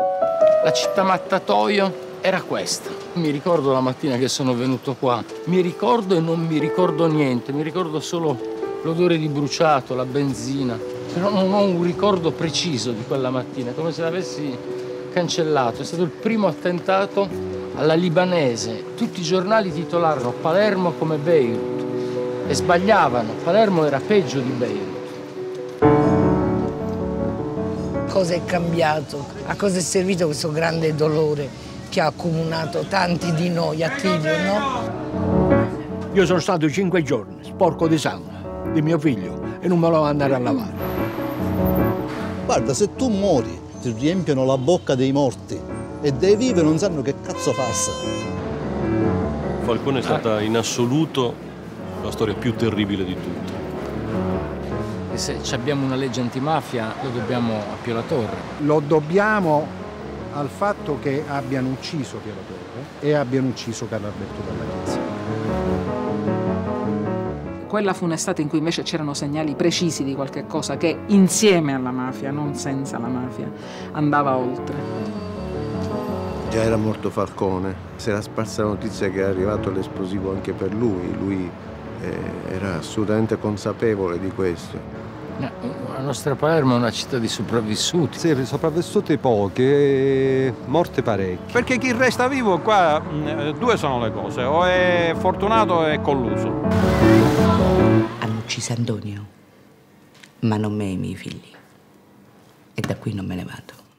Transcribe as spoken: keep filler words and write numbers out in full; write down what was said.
La città mattatoio era questa. Mi ricordo la mattina che sono venuto qua. Mi ricordo e non mi ricordo niente. Mi ricordo solo l'odore di bruciato, la benzina. Però non ho un ricordo preciso di quella mattina, come se l'avessi cancellato. È stato il primo attentato alla libanese. Tutti i giornali titolarono Palermo come Beirut. E sbagliavano. Palermo era peggio di Beirut. Cosa è cambiato? A cosa è servito questo grande dolore che ha accomunato tanti di noi a Tilio, no? Io sono stato cinque giorni sporco di sangue di mio figlio e non me lo andare a lavare. Guarda, se tu muori ti riempiono la bocca dei morti e dei vivi non sanno che cazzo farsi. Falcone è stata in assoluto la storia più terribile di tutte. E se abbiamo una legge antimafia lo dobbiamo a Pio La Torre. Lo dobbiamo al fatto che abbiano ucciso Pio La Torre e abbiano ucciso Carlo Alberto Dalla Chiesa. Quella fu un'estate in cui invece c'erano segnali precisi di qualche cosa che insieme alla mafia, non senza la mafia, andava oltre. Già era morto Falcone, si era sparsa la notizia che era arrivato l'esplosivo anche per lui, lui eh, era assolutamente consapevole di questo. La nostra Palermo è una città di sopravvissuti. Sì, sopravvissuti pochi, e morti parecchi. Perché chi resta vivo qua, due sono le cose, o è fortunato o è colluso. Hanno ucciso Antonio, ma non me e i miei figli. E da qui non me ne vado.